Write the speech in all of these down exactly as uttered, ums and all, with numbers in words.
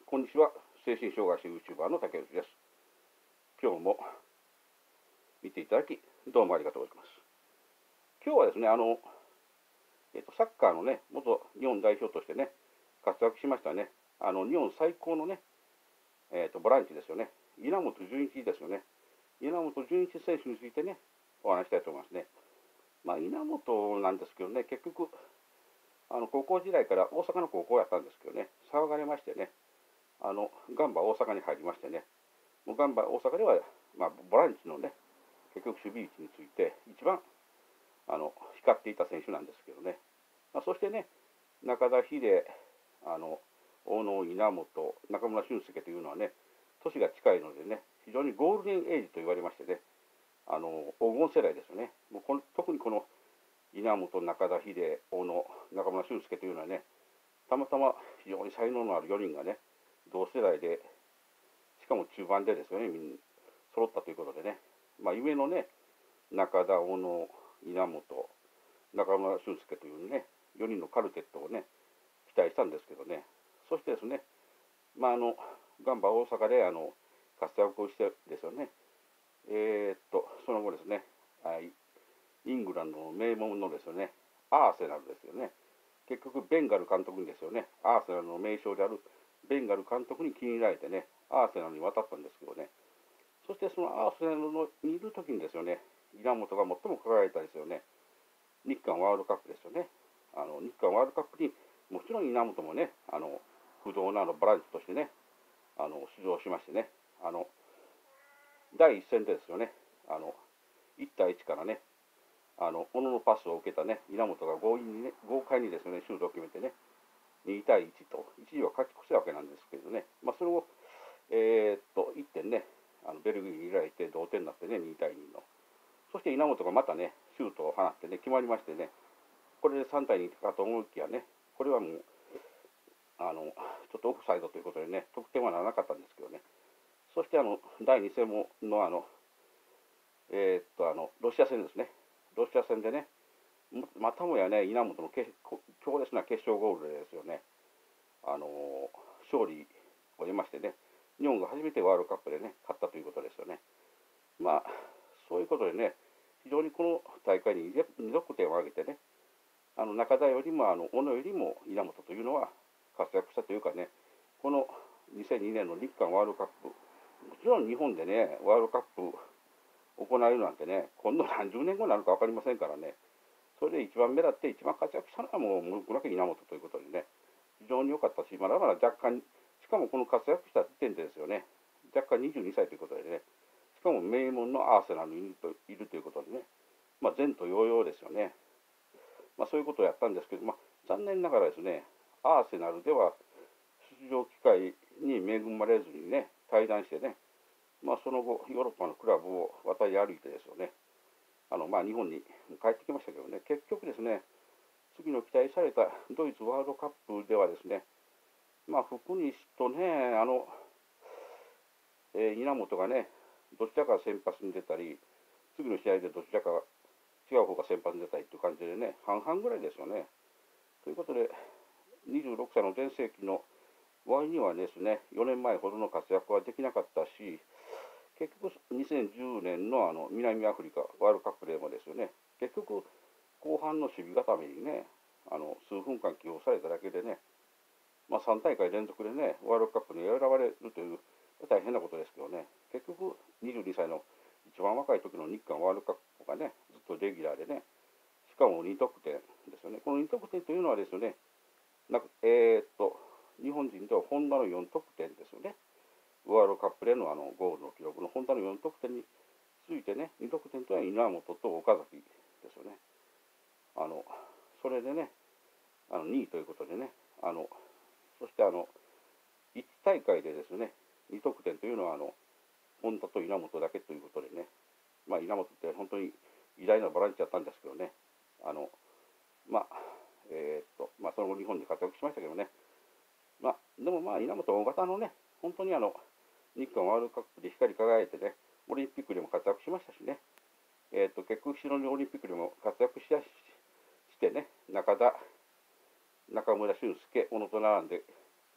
こんにちは。精神障害者 YouTuber の竹内です。今日も見ていただき、どうもありがとうございます。今日はですね、あの、えっと、サッカーのね、元日本代表としてね、活躍しましたね、あの、日本最高のね、えっと、ボランチですよね、稲本潤一ですよね。稲本潤一選手についてね、お話したいと思いますね。まあ、稲本なんですけどね、結局、あの、高校時代から大阪の高校やったんですけどね、騒がれましてね、あのガンバ大阪に入りましてね、もうガンバ大阪では、まあ、ボランチのね、結局守備位置について一番あの光っていた選手なんですけどね、まあ、そしてね、中田秀、あの大野、稲本、中村俊輔というのはね、年が近いのでね、非常にゴールデンエイジと言われましてね、あの黄金世代ですよね。もうこの特にこの稲本、中田秀、大野、中村俊輔というのはね、たまたま非常に才能のあるよにんがね、同世代で、しかも中盤でですよね、みんな揃ったということでね、まあ、夢のね、中田、小野、稲本、中村俊輔というね、よにんのカルテットをね、期待したんですけどね、そしてですね、まあ、あのガンバ大阪であの活躍をしてですよね、えー、っと、その後ですね、イングランドの名門のですよね、アーセナルですよね、結局、ベンガル監督にですよね、アーセナルの名将であるベンガル監督に気に入られてね、アーセナルに渡ったんですけどね、そしてそのアーセナルのにいるときにですよね、稲本が最も輝いたですよね、日韓ワールドカップですよね。あの日韓ワールドカップにもちろん稲本もね、あの不動のあのボランチとしてね、あの出場しましてね、あの第一戦でですよね、あのいち対いちからね、あの小野のパスを受けたね、稲本が強引にね、豪快にですね、シュートを決めてね、に対いちと、一時は勝ち越したわけなんですけどね、まあ、それを、えー、っといってんね、あのベルギーに入れられて同点になってね、に対にの。そして稲本がまたね、シュートを放ってね、決まりましてね、これでさん対にかと思いきやね、これはもう、あのちょっとオフサイドということでね、得点はならなかったんですけどね、そしてあのだいに戦ものあの、えー、っとあのロシア戦ですね、ロシア戦でね、またもやね、稲本の強烈な決勝ゴールでですよね、あの勝利を得ましてね、日本が初めてワールドカップでね、勝ったということですよね。まあ、そういうことでね、非常にこの大会にに得点を挙げてね、あの中田よりもあの小野よりも稲本というのは活躍したというかね、このにせんにねんの日韓ワールドカップ、もちろん日本でね、ワールドカップ行えるなんてね、今度何十年後になるか分かりませんからね、それで一番目立って一番活躍したのはもう村木稲本ということでね、非常に良かったし、まだまだ若干、しかもこの活躍した時点でですよね、若干にじゅうにさいということでね、しかも名門のアーセナルにいるといるということでね、まあ、前途洋々ですよね。まあ、そういうことをやったんですけど、まあ、残念ながらですね、アーセナルでは出場機会に恵まれずにね、退団してね、まあ、その後、ヨーロッパのクラブを渡り歩いてですよね、あのまあ、日本に帰ってきましたけどね、結局ですね、次の期待されたドイツワールドカップではですね、まあ、福西とね、あの、えー、稲本がね、どちらか先発に出たり、次の試合でどちらか違う方が先発に出たりという感じでね、半々ぐらいですよね。ということで、にじゅうろくさいの全盛期の割にはですね、よねんまえほどの活躍はできなかったし、結局にせんじゅうねんのあの南アフリカワールドカップでもですよね、結局後半の守備固めにね、あの数分間起用されただけでね、まあ、さん大会連続でね、ワールドカップに選ばれるという大変なことですけどね、結局にじゅうにさいの一番若い時の日韓ワールドカップがね、ずっとレギュラーでね、しかもに得点ですよね。このに得点というのはですよね、なんかえー、っと、日本人では本田のよん得点ですよね。ワールドカップでのあのゴールの記録の本田のよん得点についてね、に得点というのは稲本と岡崎ですよね。あの、それでね、あのにいということでね、あの、そしてあの、いち大会でですね、に得点というのはあの、本田と稲本だけということでね、まあ稲本って本当に偉大なボランチだったんですけどね、あの、まあ、えー、っと、まあその後日本に活躍しましたけどね、まあ、でもまあ稲本大型のね、本当にあの、日韓ワールドカップで光り輝いてね、オリンピックでも活躍しましたしね、えー、っと、結局、シドニーオリンピックでも活躍ししてね、中田、中村俊輔、小野と並んで、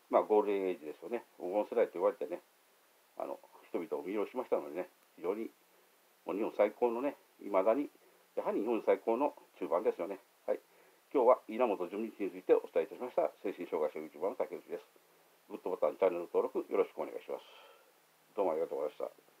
まあ、ゴールデンエイジですよね。黄金世代と言われてね、あの、人々を魅了しましたのでね、非常に、もう日本最高のね、いまだに、やはり日本最高の中盤ですよね。はい。今日は稲本純一についてお伝えいたしました。精神障害者 YouTuber の竹内です。グッドボタン、チャンネル登録よろしくお願いします。どうもありがとうございました。